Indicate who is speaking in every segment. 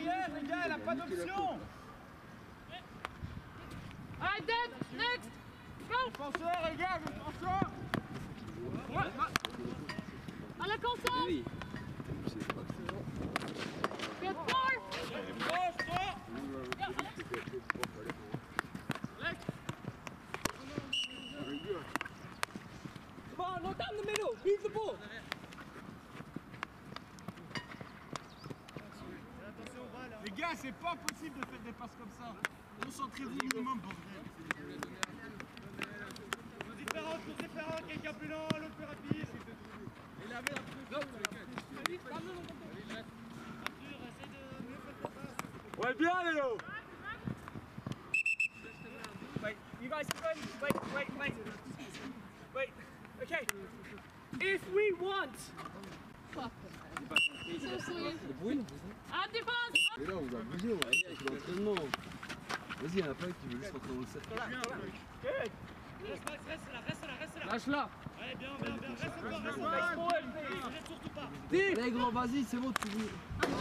Speaker 1: derrière, les gars, elle a pas d'option.
Speaker 2: Allez, dead, next, go.
Speaker 1: Défenseur, les gars, défenseur.
Speaker 2: À la console. Good four.
Speaker 3: Come on, no down the middle. Leave the ball.
Speaker 1: Les gars, c'est pas possible de faire des passes comme ça. Concentrez-vous minimum, bordel. Différentes, quelqu'un plus lent, l'autre plus rapide. Il avait la ouais, bien, Léo.
Speaker 3: Wait, you guys can go. Wait. Okay. If we want.
Speaker 2: So sweet. À défense.
Speaker 4: Mais là, on va bouger, on va y aller avec l'entraînement. Vas-y, il y en a pas un qui veut juste rentrer dans le set.
Speaker 3: Good.
Speaker 1: Reste là.
Speaker 3: Lâche-la.
Speaker 1: Allez, bien. Reste encore. Surtout pas.
Speaker 4: Allez, grand, vas-y, c'est bon, tu veux.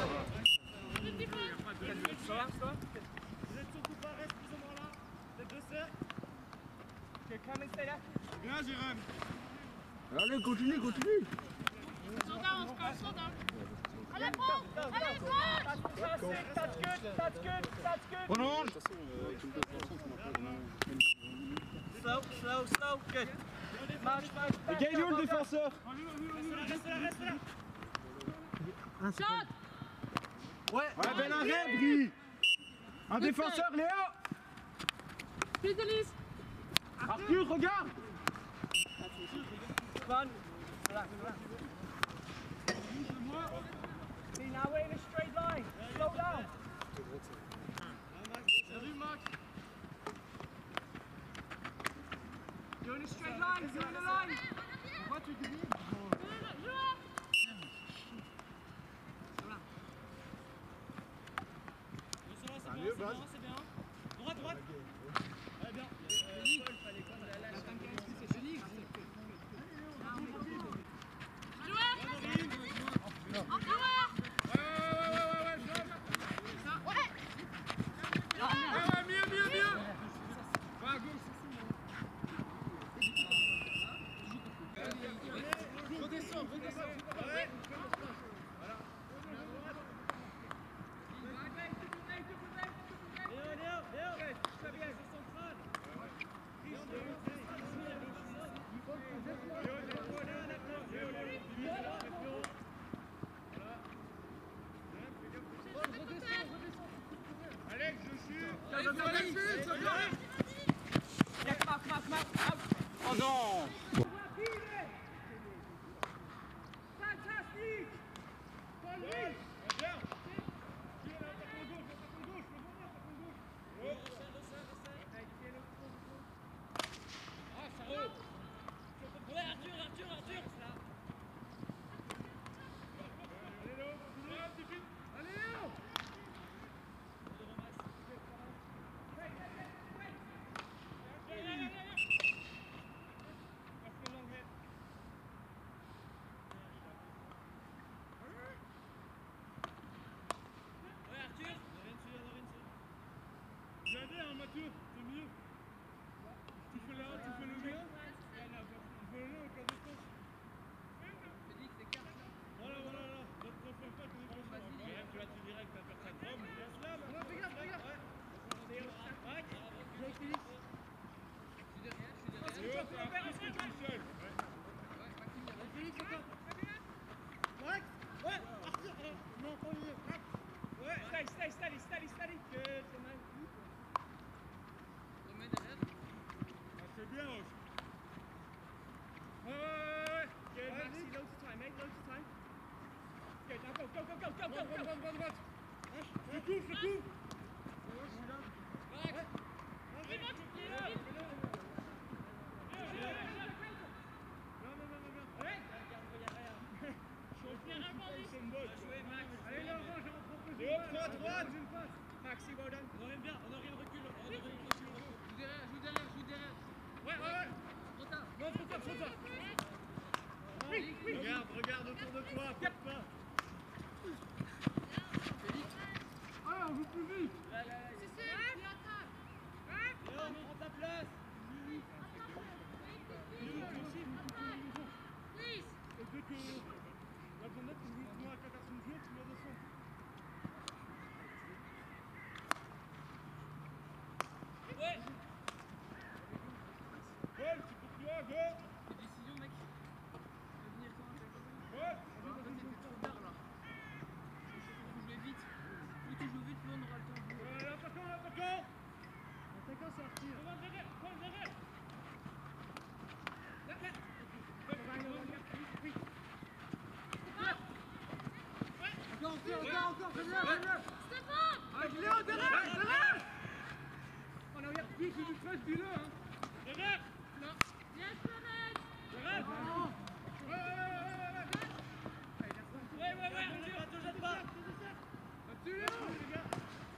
Speaker 1: Vous êtes surtout pas, reste plus ou moins là. Les deux cercles.
Speaker 3: Okay, come and stay there.
Speaker 1: Bien, Jérôme.
Speaker 4: Allez, continue.
Speaker 2: Slow down, slow down. Allez, prends. Allez, prends.
Speaker 3: That's good.
Speaker 1: Prenons.
Speaker 3: Slow. Good. March.
Speaker 1: Les gars, il est où le défenseur? Reste là.
Speaker 2: Shot.
Speaker 1: Ouais, bel arrêt, Brie. Un défenseur, Léo.
Speaker 2: Fidelis.
Speaker 1: Arthur, regarde.
Speaker 3: Run. Relax. See, now we're in a straight line. Slow down.
Speaker 1: Salut, Max.
Speaker 3: You're in a straight line. You're in a line.
Speaker 1: Pourquoi tu grilles?
Speaker 2: C'est bien. Droite.
Speaker 1: Allez, bien. Mieux. Va à gauche. Redescends. Ouais. Voilà. Léo, très bien, c'est central. Alex, je chute.
Speaker 3: Mark.
Speaker 1: Oh non.
Speaker 3: Fantastic.
Speaker 1: Bien.
Speaker 2: Ouais, Arthur.
Speaker 1: Allez, Léo. Regardez, hein, Mathieu, c'est mieux. Tu fais le lien. Tu fais le lien avec la distance. Voilà. Ne te confonds pas, tu vas te direct, t'as personne. Regarde. Je suis tout seul. Max. Ouais, Arthur. Non, pas lui. Ouais,
Speaker 3: Steady. Good, man.
Speaker 1: c'est bien, Roche.
Speaker 3: Ouais. Good, Maxi, loads of time, mate, loads of time. Good, now go.
Speaker 1: Droite. Je couvre. Allez, Laurent, j'ai en proposé. Droite.
Speaker 3: Maxi, well done.
Speaker 2: On revient bien, on a rien de recul.
Speaker 3: Joue derrière.
Speaker 1: Ouais.
Speaker 3: Trop tard.
Speaker 1: Non, trop tard.
Speaker 3: Oui.
Speaker 1: Regarde autour de toi, pas. on joue plus vite.
Speaker 3: Léon, prends ta place.
Speaker 1: Et dès que la journée, tu joues à 14 joueurs, tu la descends.
Speaker 3: Ouais.
Speaker 1: Ouais, c'est pour toi, go.
Speaker 3: Décision, mec. Venir quand
Speaker 1: Ouais.
Speaker 3: toi, t'étais trop tard là. Faut jouer vite. Plus tu joues vite, plus on aura le temps de jouer.
Speaker 1: L'attaquant. L'attaquant, c'est Arthur. Devant, derrière. Encore, c'est bien. Léon, derrière. On a regardé plus du stress, dis-le, hein. Derrière. Derrière. Ouais, te jette pas. Là-dessus, Léon, les gars.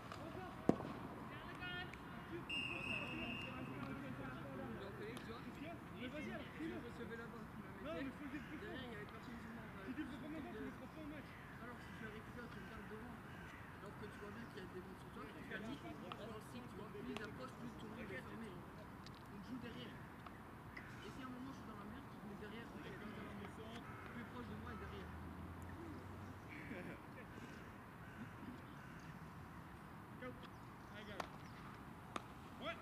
Speaker 1: Mais vas-y, alors, dis-le.
Speaker 3: Recevez la balle.
Speaker 1: Non, mais faut le dire plus fort.
Speaker 3: Derrière, il y avait personne sur moi.
Speaker 1: Si tu le fais combien de temps, tu le feras pas au match.
Speaker 3: Alors, si tu la récupères, tu regardes devant. Alors que tu vois bien qu'il y a des mecs sur toi, tu fais vite, sur le cycle, tu vois. Plus ils approchent, plus ton monde est fermé. Donc joue derrière. Et si à un moment je suis dans la merde, tu te mets derrière, tu es dans la merde. Plus proche de moi et derrière.
Speaker 1: Go. I go. Ouais.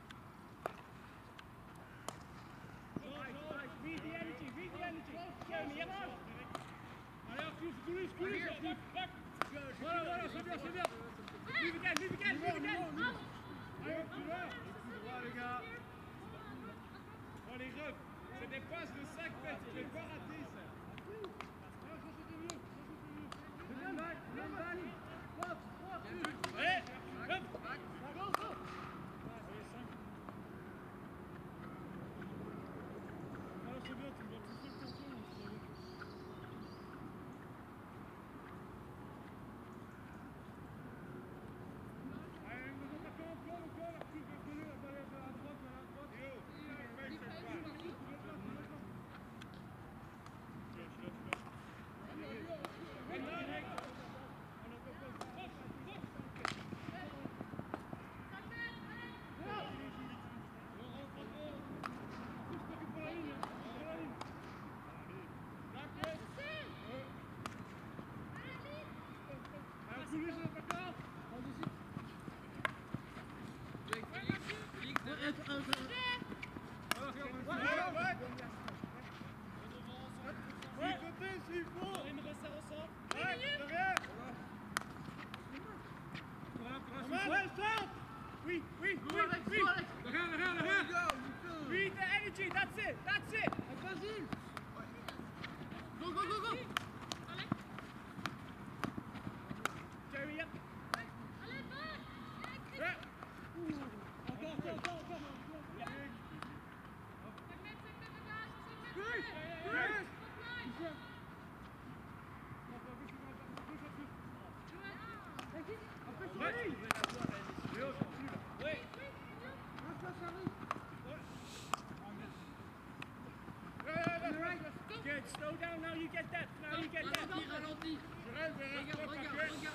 Speaker 1: Nice. Read the energy. Jeremy, yep. Allez, squeeze. Back. Voilà, c'est bien. Vive again. Allez, plus loin. Plus droit, les gars. Bon, les refs, c'est des passes de 5 mètres. Tu ne peux pas rater ça. Allez, hop. C'est bien, tu vas tout faire comme ça. Allez, nous attaquons encore, la petite va donner la balle à droite. Oui. Read the energy, that's it.
Speaker 3: Vas-y. Go.
Speaker 1: Jerry, yep. Yeah. Encore. Good, slow down, now you get that.
Speaker 3: Ralentis. Regarde.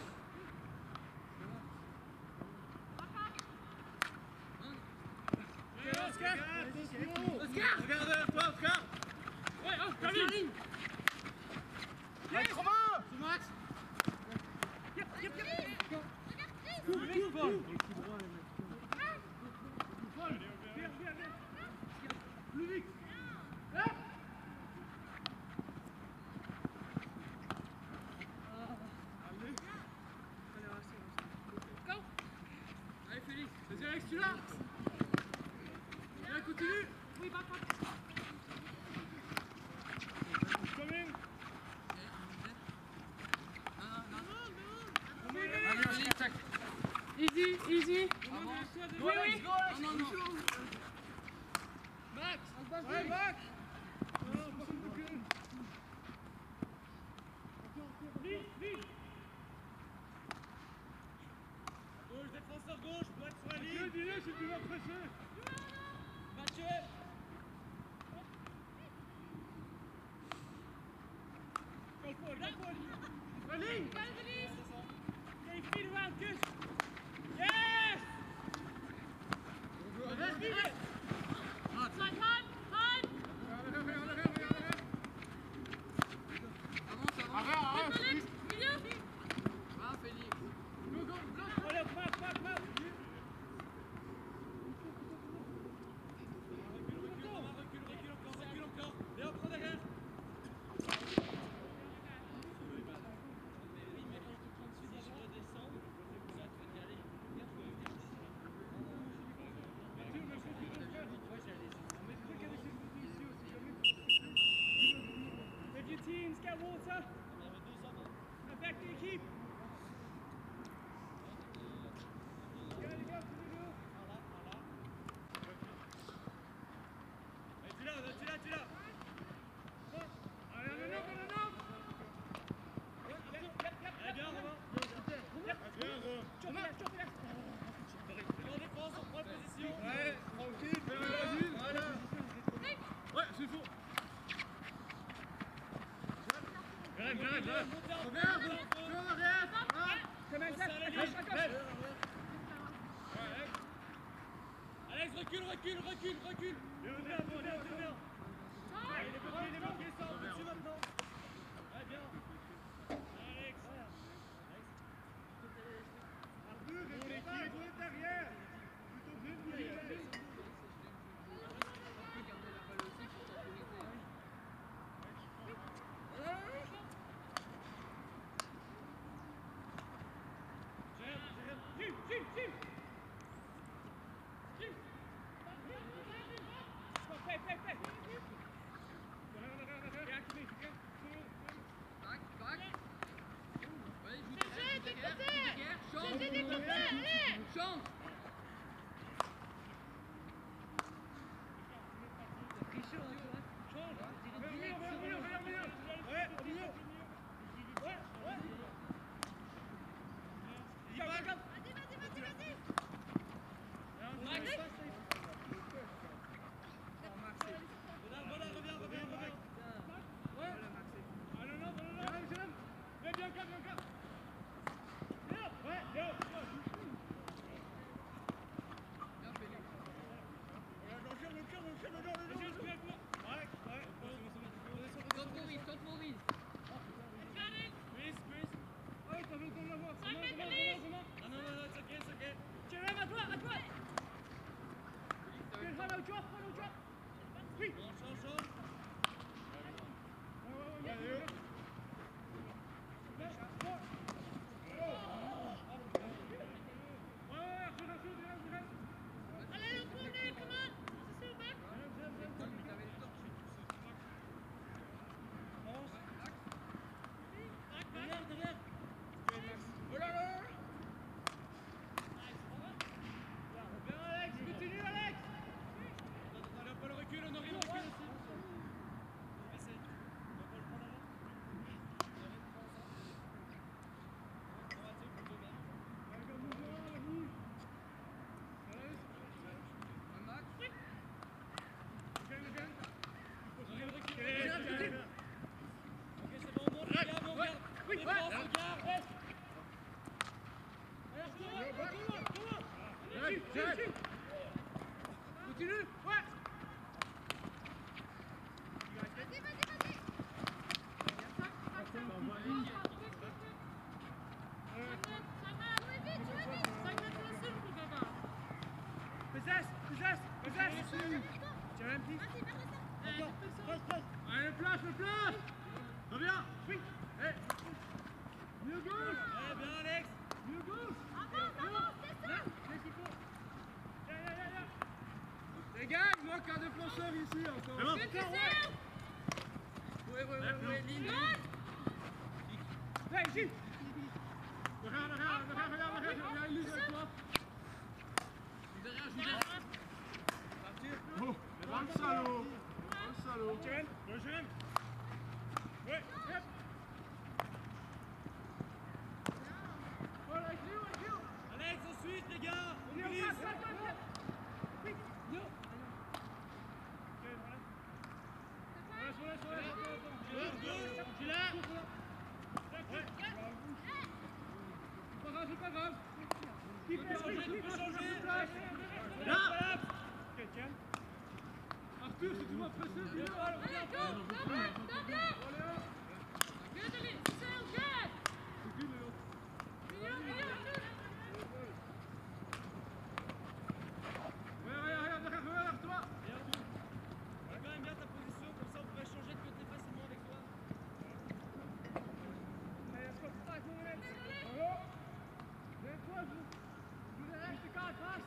Speaker 1: Oscar.
Speaker 3: Regarde derrière toi, Oscar.
Speaker 1: Ouais, Oscar, ligne.
Speaker 3: Allez, Romain. C'est Max.
Speaker 1: Yep. Plus vite.
Speaker 3: Allez, Félix. Vas-y, Alex, tu l'as. Allez, continue.
Speaker 2: Oui, pas.
Speaker 1: Coming.
Speaker 2: Easy.
Speaker 3: Oui. Non.
Speaker 1: Max. Ouais, Max. Vite.
Speaker 3: Gauche, défenseur gauche, doit être sur la ligne.
Speaker 1: Dis-le si tu vas presser.
Speaker 3: Mathieu.
Speaker 1: Go forward. La ligne. Okay, feet around, good. get water. Back to l'équipe. Go, go, go. Tu l'as. Allez, non. Allez, bien, Romain. En défense, on prend position. Ouais, tranquille, vas-y. Voilà. Ouais, c'est faux. J'arrive. Regarde, Alex, recule. Bien. Il est marqué, ça, on peut dessus maintenant. Ouais, bien. Alex. Arthur, restez derrière. Continue. Ouais. Tiens un petit. Allez, le place. Reviens. Oui. Mieux gauche. Bien Alex. Mieux gauche. Qu'est-ce qu'il faut? Les gars, il manque un défenseur ici encore. Ouais, ligne. Là, ici. Regarde, il y a une ligne avec toi. Oh, dans le salaud. Jeune. Ouais, hop. Alex, ensuite, les gars. On glisse. Oui. Tu l'as. C'est pas grave. Tu peux changer. Là. Tiens. Arthur, si tu m'as pressé, viens. Regarde, toi. Regarde quand même bien ta position, comme ça on pourrait changer de côté facilement avec toi. Allez, stop, bravo. Toi, je vous laisse, c'est quand passe.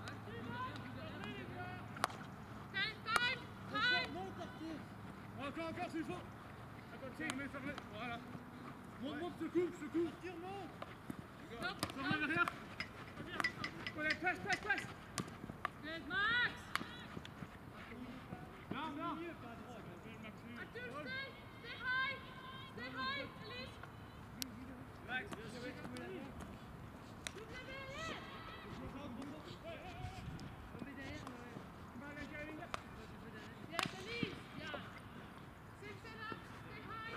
Speaker 1: Encore encore s'il faut. Ferme-le. Voilà. Monte, se coupe. Tire, monte. Ferme derrière. Allez, passe.
Speaker 2: Good, Max!
Speaker 1: Bien.
Speaker 2: Arthur, stay high! Stay high, Elise!
Speaker 1: Max, bien joué.
Speaker 2: Vous l'avez, allez! Yes, Elise! Yeah! Same setup, stay high!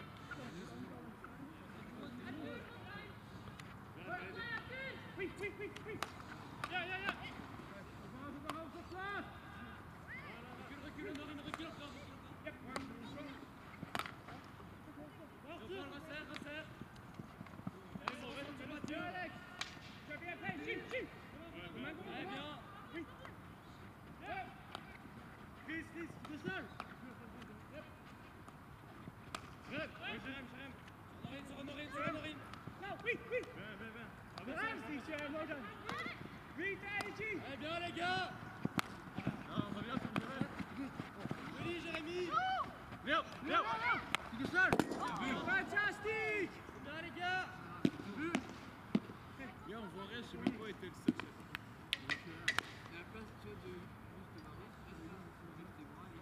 Speaker 2: Arthur, play, Arthur!
Speaker 1: Oui. Yeah. Recule, Honorine, recule. Yep. Resserre. Allez, bon, reste sur Mathieu. Alex. Tu as bien fait, Gilles. Bien. Oui. Chris, tout seul. Jérém. Honorine. Non, oui. Bien. Vite, allez, allez, bien, les gars. Non, on va bien, Joli, Jérémy. Viens. Tu es seul. Fantastique. Bien, les gars.
Speaker 4: Bien, on voit rien, je sais même pas était le seul.
Speaker 3: À la place, tu vois, de juste de marrer, là, c'est là où il faut mettre tes bras et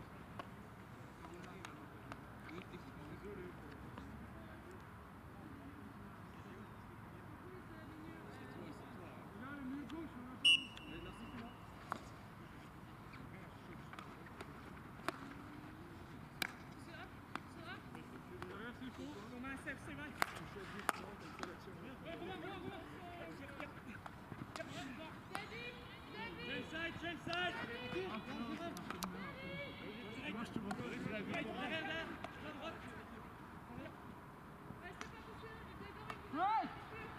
Speaker 1: Change side. Moi, je te montre la vie. Derrière.
Speaker 2: Restez pas touchés,
Speaker 1: Ouais.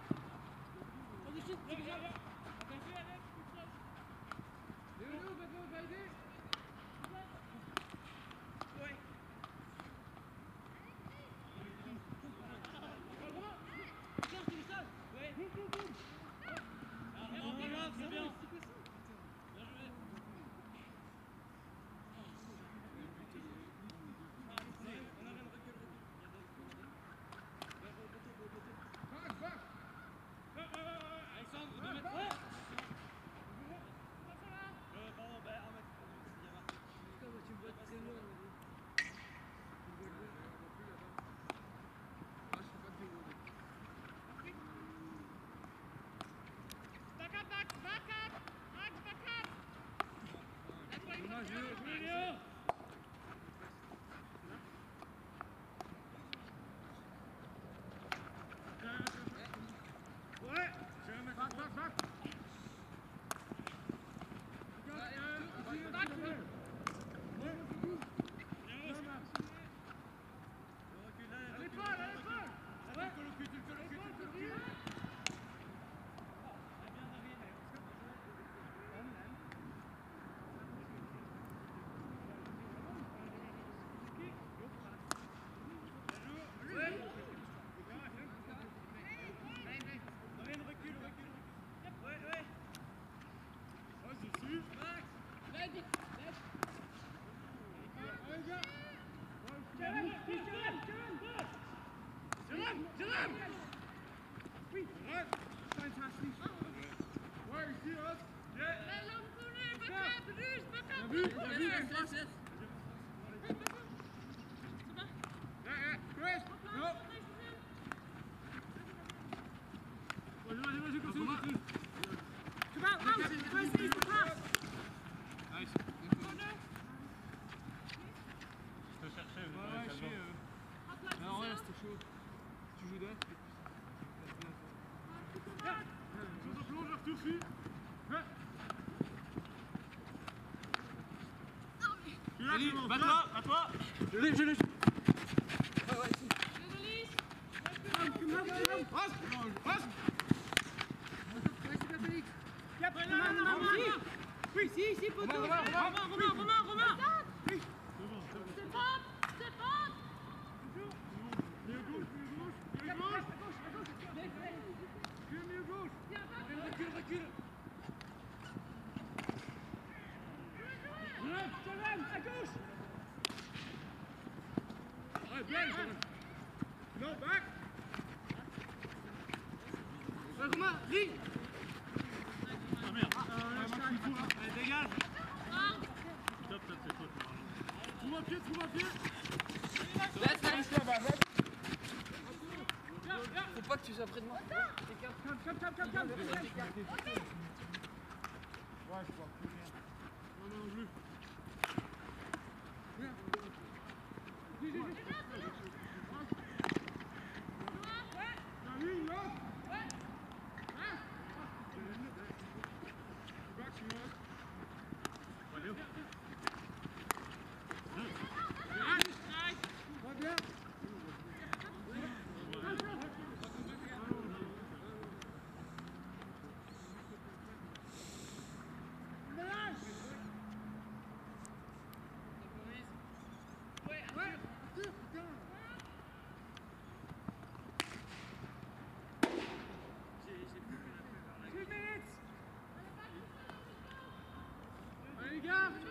Speaker 5: Bat-toi. Je l'ai.
Speaker 2: Elise!
Speaker 1: Oui, si, poteau.
Speaker 2: Romain! Step up!
Speaker 1: Recule. Jérém, à gauche. Ouais, bien. Non, back.
Speaker 3: Romain, ligne.
Speaker 5: Ah merde. Allez, dégage. Top, top, c'est toi.
Speaker 1: Trouve un pied, trouve un pied.
Speaker 3: Faut pas que tu sois près de moi.
Speaker 1: Calme. Ouais, je vois. Non, je veux. Viens. La ligne, là. Back, tu vois.
Speaker 5: Allez,
Speaker 1: Va bien. Allez les gars.